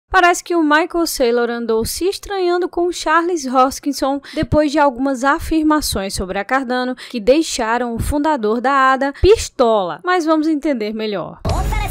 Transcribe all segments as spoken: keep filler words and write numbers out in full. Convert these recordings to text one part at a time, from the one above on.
Parece que o Michael Saylor andou se estranhando com Charles Hoskinson depois de algumas afirmações sobre a Cardano que deixaram o fundador da A D A pistola, mas vamos entender melhor.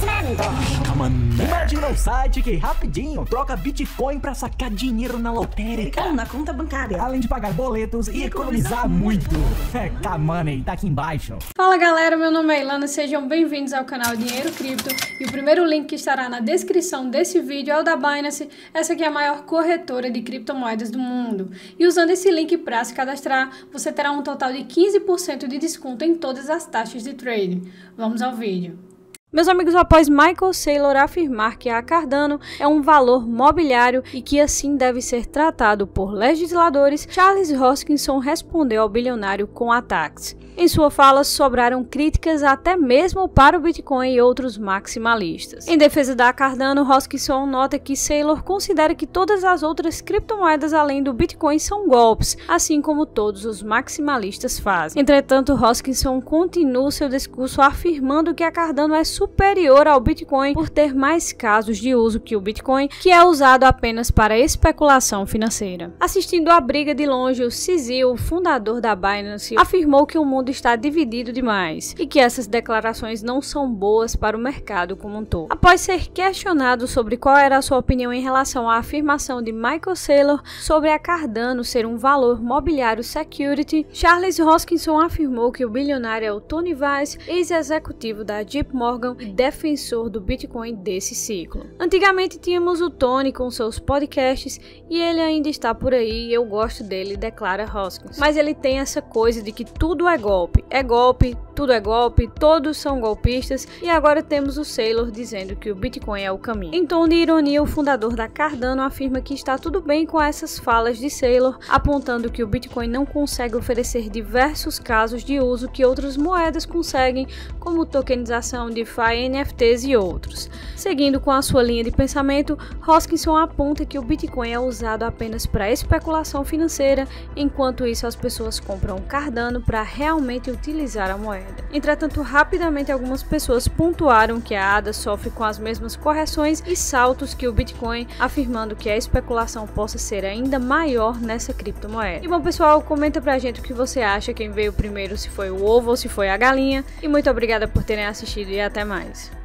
Imagina um site que rapidinho troca Bitcoin pra sacar dinheiro na lotérica, Ou na conta bancária, além de pagar boletos e, e economizar, economizar muito. É, K-Money tá aqui embaixo. Fala galera, meu nome é Ilana, sejam bem-vindos ao canal Dinheiro Cripto e o primeiro link que estará na descrição desse vídeo é o da Binance, essa que é a maior corretora de criptomoedas do mundo. E usando esse link para se cadastrar, você terá um total de quinze por cento de desconto em todas as taxas de trading. Vamos ao vídeo. Meus amigos, após Michael Saylor afirmar que a Cardano é um valor mobiliário e que assim deve ser tratado por legisladores, Charles Hoskinson respondeu ao bilionário com ataques. Em sua fala, sobraram críticas até mesmo para o Bitcoin e outros maximalistas. Em defesa da Cardano, Hoskinson nota que Saylor considera que todas as outras criptomoedas além do Bitcoin são golpes, assim como todos os maximalistas fazem. Entretanto, Hoskinson continua seu discurso afirmando que a Cardano é superior ao Bitcoin por ter mais casos de uso que o Bitcoin, que é usado apenas para especulação financeira. Assistindo à briga de longe, o Cizil, fundador da Binance, afirmou que o mundo está dividido demais e que essas declarações não são boas para o mercado como um todo. Após ser questionado sobre qual era a sua opinião em relação à afirmação de Michael Saylor sobre a Cardano ser um valor mobiliário security, Charles Hoskinson afirmou que o bilionário é o Tony Weiss, ex-executivo da J P Morgan e defensor do Bitcoin desse ciclo. Antigamente tínhamos o Tony com seus podcasts e ele ainda está por aí e eu gosto dele, declara Hoskinson. Mas ele tem essa coisa de que tudo é golpe. É golpe, tudo é golpe, todos são golpistas e agora temos o Saylor dizendo que o Bitcoin é o caminho. Em tom de ironia, o fundador da Cardano afirma que está tudo bem com essas falas de Saylor, apontando que o Bitcoin não consegue oferecer diversos casos de uso que outras moedas conseguem, como tokenização, DeFi, N F Ts e outros. Seguindo com a sua linha de pensamento, Hoskinson aponta que o Bitcoin é usado apenas para especulação financeira, enquanto isso as pessoas compram Cardano para realmente utilizar a moeda. Entretanto, rapidamente algumas pessoas pontuaram que a A D A sofre com as mesmas correções e saltos que o Bitcoin, afirmando que a especulação possa ser ainda maior nessa criptomoeda. E bom pessoal, comenta pra gente o que você acha, quem veio primeiro, se foi o ovo ou se foi a galinha, e muito obrigada por terem assistido e até mais.